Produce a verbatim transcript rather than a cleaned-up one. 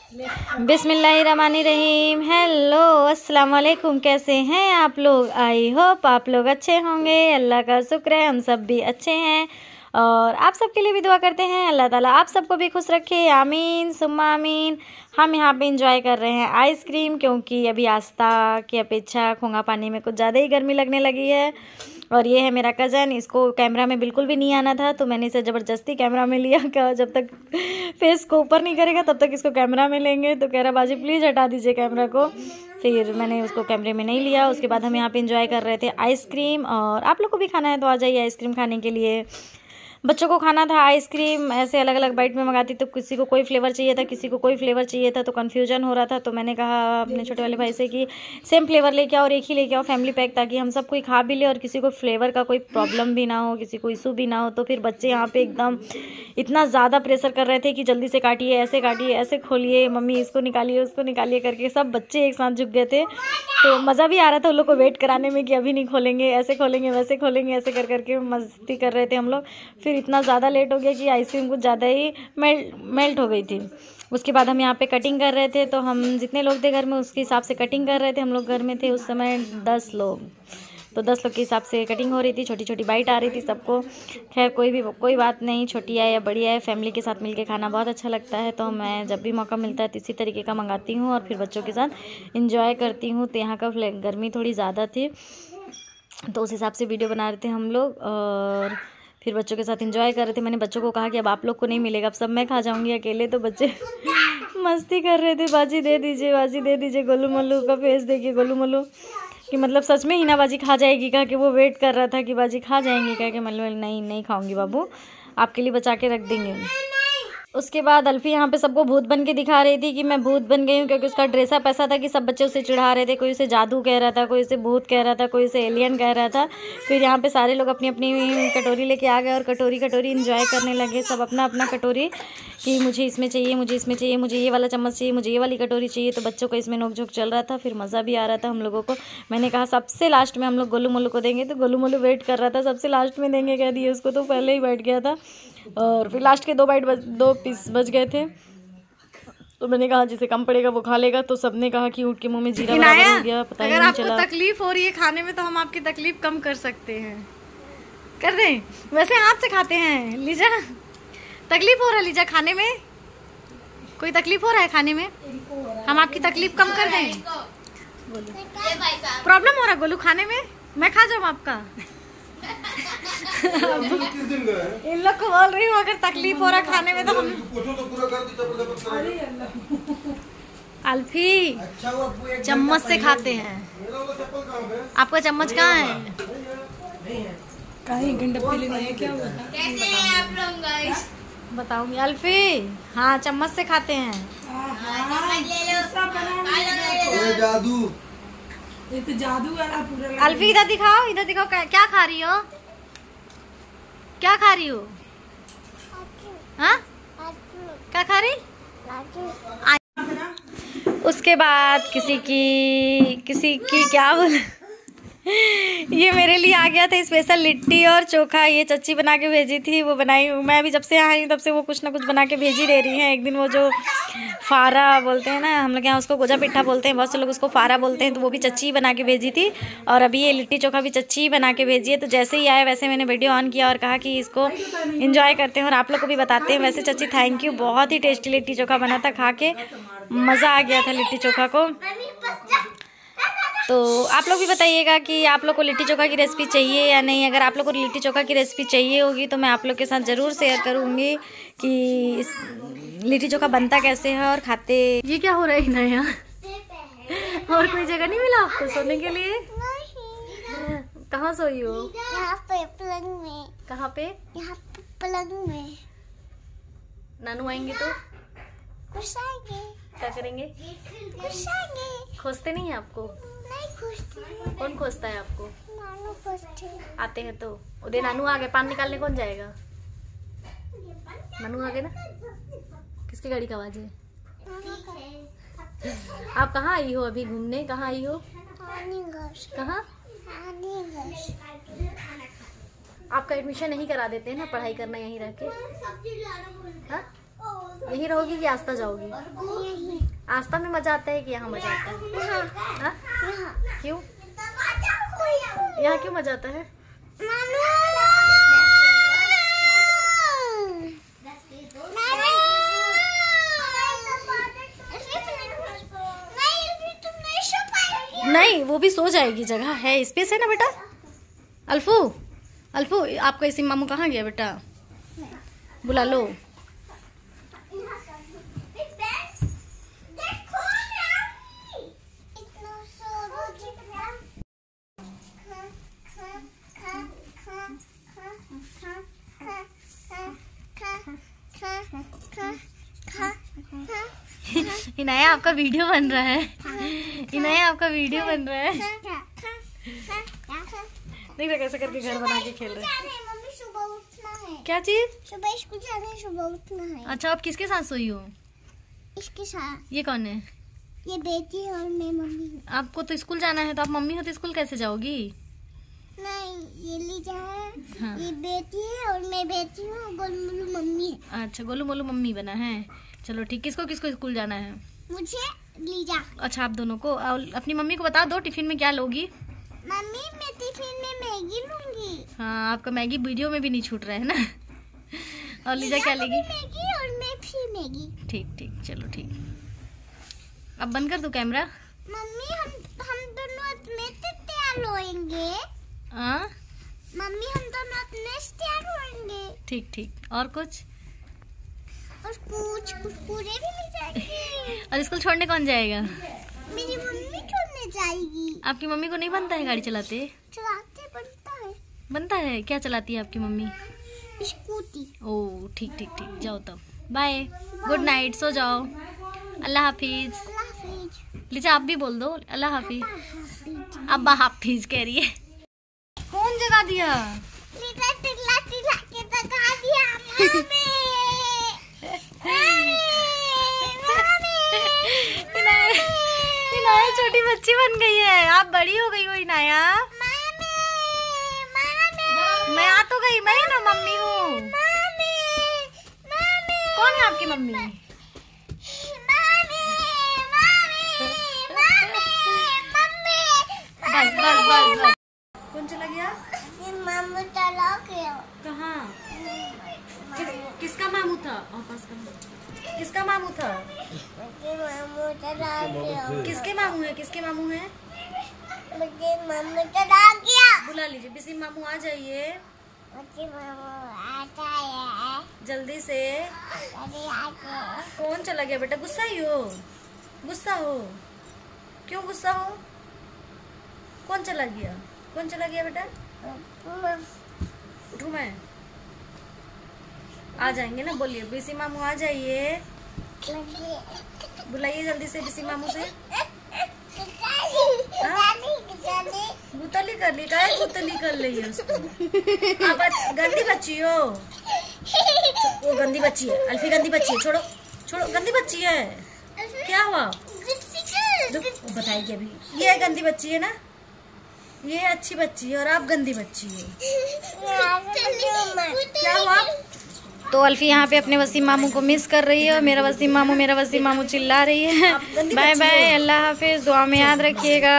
बिस्मिल्लाहिर्रहमानिर्रहीम। हेलो अस्सलाम वालेकुम, कैसे हैं आप लोग? आई होप आप लोग अच्छे होंगे। अल्लाह का शुक्र है हम सब भी अच्छे हैं और आप सबके लिए भी दुआ करते हैं अल्लाह ताला आप सबको भी खुश रखे, आमीन सुम्मा आमीन। हम यहाँ पे इंजॉय कर रहे हैं आइसक्रीम, क्योंकि अभी आस्था की अपेक्षा खोंगा पानी में कुछ ज़्यादा ही गर्मी लगने लगी है। और ये है मेरा कज़न, इसको कैमरा में बिल्कुल भी नहीं आना था तो मैंने इसे ज़बरदस्ती कैमरा में लिया। कहा जब तक फेस को ऊपर नहीं करेगा तब तक इसको कैमरा में लेंगे, तो कह रहा बाजी प्लीज़ हटा दीजिए कैमरा को। फिर मैंने उसको कैमरे में नहीं लिया। उसके बाद हम यहाँ पे इंजॉय कर रहे थे आइसक्रीम, और आप लोग को भी खाना है तो आ जाइए आइसक्रीम खाने के लिए। बच्चों को खाना था आइसक्रीम, ऐसे अलग अलग बाइट में मंगाती तो किसी को कोई फ्लेवर चाहिए था, किसी को कोई फ्लेवर चाहिए था, तो कन्फ्यूजन हो रहा था। तो मैंने कहा अपने छोटे वाले भाई से कि सेम फ्लेवर लेके आओ और एक ही लेके आओ फैमिली पैक, ताकि हम सब कोई खा भी ले और किसी को फ्लेवर का कोई प्रॉब्लम भी ना हो, किसी को इशू भी ना हो। तो फिर बच्चे यहाँ पे एकदम इतना ज़्यादा प्रेशर कर रहे थे कि जल्दी से काटिए, ऐसे काटिए, ऐसे खोलिए, मम्मी इसको निकालिए उसको निकालिए करके सब बच्चे एक साथ झुक गए थे। तो मज़ा भी आ रहा था उन लोग को वेट कराने में कि अभी नहीं खोलेंगे, ऐसे खोलेंगे वैसे खोलेंगे, ऐसे कर करके मस्ती कर रहे थे हम लोग। फिर इतना ज़्यादा लेट हो गया कि आइसक्रीम कुछ ज़्यादा ही मेल्ट मेल्ट हो गई थी। उसके बाद हम यहाँ पे कटिंग कर रहे थे, तो हम जितने लोग थे घर में उसके हिसाब से कटिंग कर रहे थे। हम लोग घर में थे उस समय दस लोग, तो दस लोग के हिसाब से कटिंग हो रही थी, छोटी छोटी बाइट आ रही थी सबको। खैर कोई भी कोई बात नहीं, छोटी है या बड़ी है, फैमिली के साथ मिलके खाना बहुत अच्छा लगता है। तो मैं जब भी मौका मिलता है तो इसी तरीके का मंगाती हूँ और फिर बच्चों के साथ इंजॉय करती हूँ। तो यहाँ का गर्मी थोड़ी ज़्यादा थी तो उस हिसाब से वीडियो बना रहे थे हम लोग और फिर बच्चों के साथ इंजॉय कर रहे थे। मैंने बच्चों को कहा कि अब आप लोग को नहीं मिलेगा, अब सब मैं खा जाऊंगी अकेले। तो बच्चे मस्ती कर रहे थे, बाजी दे दीजिए बाजी दे दीजिए। गोलू मोलू का फेस देखिए, गोलू मोलू कि मतलब सच में हिना बाजी खा जाएगी, कहा कि वो वेट कर रहा था कि बाजी खा जाएंगी, कहा कि मतलब नहीं नहीं खाऊंगी बाबू, आपके लिए बचा के रख देंगे। उसके बाद अल्फी यहाँ पे सबको भूत बन के दिखा रही थी कि मैं भूत बन गई हूँ, क्योंकि उसका ड्रेसअप ऐसा था कि सब बच्चे उसे चिढ़ा रहे थे। कोई उसे जादू कह रहा था, कोई उसे भूत कह रहा था, कोई उसे एलियन कह रहा था। फिर यहाँ पे सारे लोग अपनी अपनी कटोरी लेके आ गए और कटोरी कटोरी इंजॉय करने लगे, सब अपना अपना कटोरी कि मुझे इसमें चाहिए, मुझे इसमें चाहिए, मुझे ये वाला चम्मच चाहिए, मुझे ये वाली कटोरी चाहिए। तो बच्चों को इसमें नोक झोंक चल रहा था, फिर मज़ा भी आ रहा था हम लोगों को। मैंने कहा सबसे लास्ट में हम लोग गोलू मोलू को देंगे, तो गोलू मोलू वेट कर रहा था सबसे लास्ट में देंगे कह दिए उसको, तो पहले ही बैठ गया था। और फिर लास्ट के दो बाइट दो पीस बच गए थे, तो मैंने कहा जिसे कम पड़ेगा वो खा लेगा। तो सबने कहा कि उठ के मुंह में जीरा बराबर हो गया, पता ही नहीं चला। अगर आपको तकलीफ हो रही है खाने में तो हम आपकी तकलीफ कम कर सकते हैं, कर दें? वैसे हाथ से खाते हैं। लीजा तकलीफ हो रहा है, लीजा खाने में कोई तकलीफ हो रहा है खाने में, हम आपकी तकलीफ कम कर दें। प्रॉब्लम हो रहा है गोलू खाने में, मैं खा जाऊँ आपका? इन लोग को बोल रही हूँ अगर तकलीफ हो रहा खाने में तो हम अल्फी चम्मच से खाते हैं। आपका चम्मच कहाँ है? क्या बताऊंगी अल्फी? हाँ चम्मच से खाते हैं। जादू ये तो जादू वाला पूरा। अल्फी इधर दिखाओ, इधर दिखाओ, क्या खा रही हो? क्या खा रही हो? हाँ क्या खा रही? उसके बाद किसी की किसी की क्या बोल ये मेरे लिए आ गया था स्पेशल लिट्टी और चोखा, ये चच्ची बना के भेजी थी, वो बनाई हूँ मैं। अभी जब से आई हूँ तब से वो कुछ ना कुछ बना के भेजी दे रही हैं। एक दिन वो जो फारा बोलते हैं ना, हम लोग यहाँ उसको गोजा पिट्ठा बोलते हैं, बहुत से लोग उसको फारा बोलते हैं, तो वो भी चच्ची बना के भेजी थी। और अभी ये लिट्टी चोखा भी चच्ची बना के भेजी है। तो जैसे ही आया वैसे मैंने वीडियो ऑन किया और कहा कि इसको इंजॉय करते हैं और आप लोग को भी बताते हैं। वैसे चच्ची थैंक यू, बहुत ही टेस्टी लिट्टी चोखा बना था, खा के मज़ा आ गया था लिट्टी चोखा को। तो आप लोग भी बताइएगा कि आप लोग को लिट्टी चोखा की रेसिपी चाहिए या नहीं। अगर आप लोग को लिट्टी चोखा की रेसिपी चाहिए होगी तो मैं आप लोग के साथ ज़रूर शेयर करूँगी कि इस लिट्टी चोखा बनता कैसे है और खाते। ये क्या हो रहा है ना यहाँ? और कोई जगह नहीं मिला आपको सोने के लिए? कहाँ सोई हो? यहाँ पे पलंग में। कहाँ पे? यहाँ पे पलंग में। नानू आएंगे तो खुश आएंगे। क्या करेंगे? खुश आएंगे। खोजते नहीं है आपको? नहीं खुशते। कौन खोजता है आपको? नानू खुशते। आते हैं तो उधर नानू आ गए, पान निकालने कौन जाएगा? नानू आ गए ना। किसकी गाड़ी का आवाज है? आप कहाँ आई हो अभी घूमने? कहाँ आई हो? कहाँ? आने आपका एडमिशन नहीं करा देते हैं ना, पढ़ाई करना यहीं रह के? हाँ यहीं रहोगी कि आस्था जाओगी? यही आस्था में मजा आता है कि यहाँ मजा आता है? यहाँ हाँ? यहाँ क्यों? यहाँ क्यों मजा आता है? नहीं, वो भी सो जाएगी, जगह है, स्पेस है ना बेटा। अल्फू, अल्फू, आपका इसी मामू कहाँ गया बेटा? बुला लो। इनाया आपका वीडियो बन रहा है। इनाया आपका वीडियो बन रहा है। देख रहे कैसे करके घर बना के खेल रहे हैं। मम्मी सुबह उठना है। क्या चीज? सुबह स्कूल जाना है, सुबह उठना है। अच्छा, आप किसके साथ सोई हो? इसके साथ। ये कौन है? ये बेटी है और मैं मम्मी हूँ। आपको तो स्कूल जाना है, तो आप मम्मी हो तो स्कूल कैसे जाओगी? नहीं, ये लीजा है। हाँ। ये बेटी है और मैं बेटी हूँ, गोलू मोलू मम्मी है। अच्छा, गोलू मोलू मम्मी बना है। चलो ठीक। किसको किसको स्कूल जाना है? मुझे लीजा। अच्छा, आप दोनों को। और अपनी मम्मी को बता दो टिफिन में क्या लोगी। मम्मी मैं टिफिन में मैगी लूंगी। हाँ, आपका मैगी वीडियो में भी नहीं छूट रहा है ना। और लीजा क्या लीजा को लेगी? भी मैगी और मैं फिर मैगी। ठीक ठीक, चलो ठीक। अब बंद कर दो कैमरा। मम्मी हम हम दोनों अपने से तैयार होएंगे। हाँ मम्मी हम दोनों अपने से तैयार होएंगे। ठीक ठीक। और कुछ? और कुछ कुरकुरे भी ले जाएंगे। और स्कूल छोड़ने कौन जाएगा? मेरी मम्मी छोड़ने जाएगी। आपकी मम्मी को नहीं बनता है गाड़ी चलाते? चलाते बनता है। बनता है। क्या चलाती है आपकी मम्मी? स्कूटी। ओह ठीक ठीक ठीक, जाओ तब। बाय, गुड नाइट, सो जाओ। अल्लाह हाफिज। अल्लाह हाफिज। लीजा आप भी बोल दो अल्लाह हाफिज। हाफिज। अब्बा हाफिज कह रही है। कौन जगा दिया? लीजा टिकला टिकला के तका दिया मम्मी। इनाया, इनाया छोटी बच्ची बन गई है। आप बड़ी हो गई हो इनाया। मैं आ तो गई, मैं ना मम्मी हूँ। कौन है आपकी मम्मी? बस बस बस बस। कौन चला गया? मामू चला गया। कहाँ? कि, किसका मामू था? और पास कर। किसका मामू था? मुझे मामू चला गया। किसके मामू है? किसके मामू है? मुझे मामू चला गया। बुला लीजिए। बिसी मामू आ जाइए मुझे मामू आता है। जल्दी से। अरे आके। कौन चला गया बेटा? गुस्सा ही हो? गुस्सा हो? क्यों गुस्सा हो? कौन चला गया? कौन चला गया बेटा? उठूं मैं? आ जाएंगे ना, बोलिए बीसी मामू आ जाइए। बुलाइए जल्दी से बीसी मामू से। गुतली कर ली? क्या गुतली कर ली है उसको? आप गंदी बच्ची हो। वो गंदी बच्ची है, अल्फी गंदी बच्ची है। छोड़ो छोड़ो, गंदी बच्ची है। क्या हुआ? बताइए अभी। ये गंदी बच्ची है ना, ये अच्छी बच्ची है और आप गंदी बच्ची है। क्या हुआ? तो अल्फी यहाँ पे अपने वसीम मामू को मिस कर रही है और मेरा वसीम मामू मेरा वसीम मामू चिल्ला रही है। बाय बाय, अल्लाह हाफिज, दुआ में याद रखिएगा।